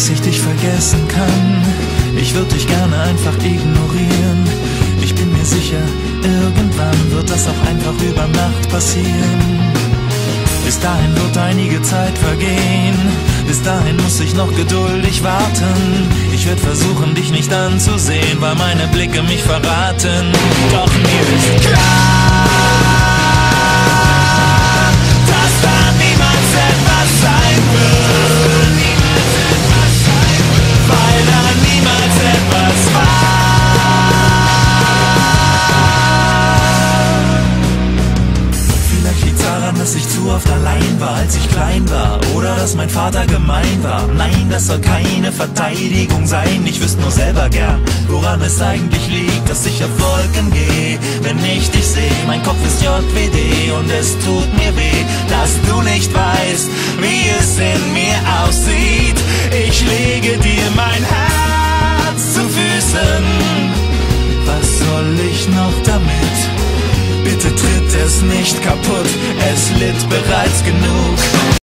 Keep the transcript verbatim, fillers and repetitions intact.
dass ich dich vergessen kann. Ich würde dich gerne einfach ignorieren. Ich bin mir sicher, irgendwann wird das auch einfach über Nacht passieren. Bis dahin wird einige Zeit vergehen. Bis dahin muss ich noch geduldig warten. Ich werde versuchen, dich nicht anzusehen, weil meine Blicke mich verraten. Doch mir ist klar, dass da niemals etwas sein wird, weil da niemals etwas war. Vielleicht liegt's daran, dass ich zu oft allein war, als ich klein war, oder dass mein Vater gemein war. Nein, das soll keine Verteidigung sein. Ich wüsste nur selber gern, woran es eigentlich liegt, dass ich auf Wolken gehe, wenn ich dich sehe. Mein Kopf ist J W D und es tut mir weh, dass du nicht weißt, wie es in mir aussieht. Ich lege dir mein Herz zu Füßen. Was soll ich noch damit? Bitte tritt es nicht kaputt, es litt bereits genug.